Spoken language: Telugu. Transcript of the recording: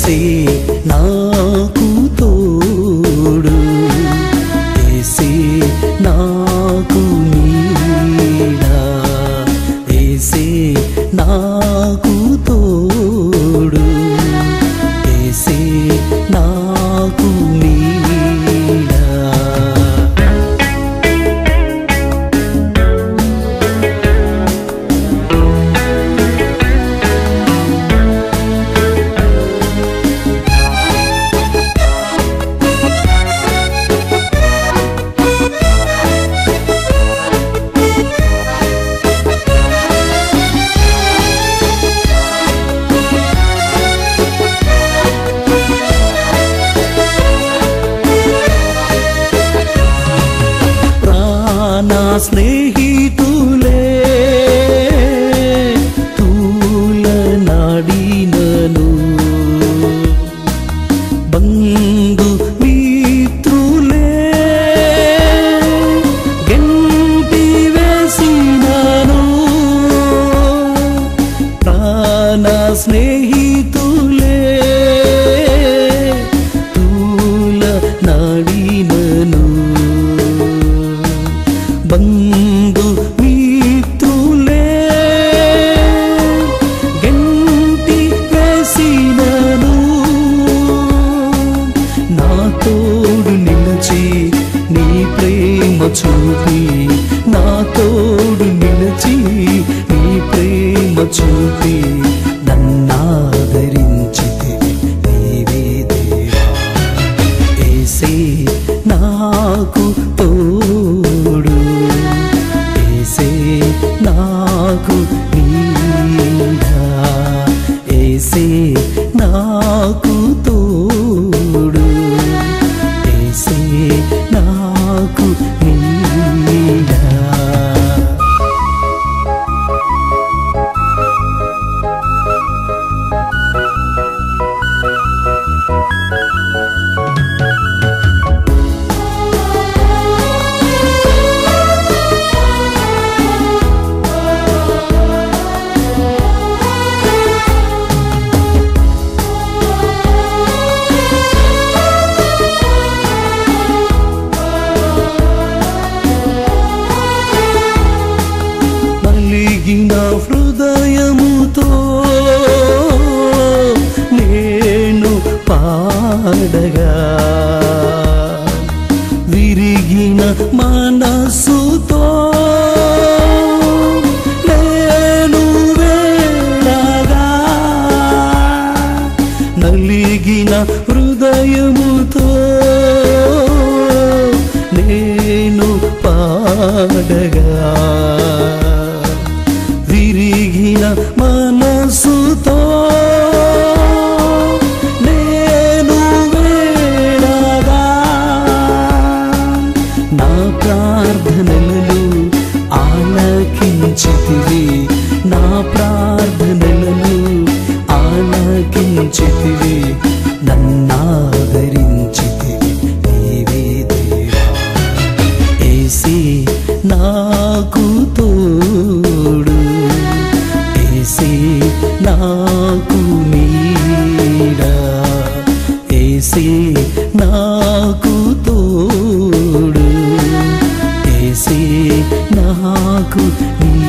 యేసే నాకు తోడు, యేసే నాకు నీడ, యేసే నాకు తోడు, యేసే నాకు నీడ. నా స్నేహితులే తూలనాడినను, బంధు మిత్రులే గెంటి వేసినను, ప్రాణ స్నేహితులే తూలనాడినను, బంధు మిత్రులే గెంటి వేసినను, నా తోడు నిలిచి నీ ప్రేమ చూపి, నా తోడు నిలిచి నీ ప్రేమ చూపి నన్నాదరించితివి నీవే దేవా. యేసే నాకు తోడు, యేసే నాకు నీడ, యేసే నాకు తోడు, యేసే నాకు నీడ. నలిగిన హృదయముతో నేను పాడగా, విరిగిన మనసుతో నేను వేడగా, నలిగిన హృదయముతో నేను పాడగా, విరిగిన మనసుతో నేను వేడగా, నా ప్రార్థనలను ఆలకించితివి, నా ప్రార్థనలను ఆలకించితివి, నన్నాదరించితివి నీవే దేవా. యేసే నాకు తోడు, యేసే నాకు నీడ, యేసే నాకు తోడు, యేసే నాకు నీడ.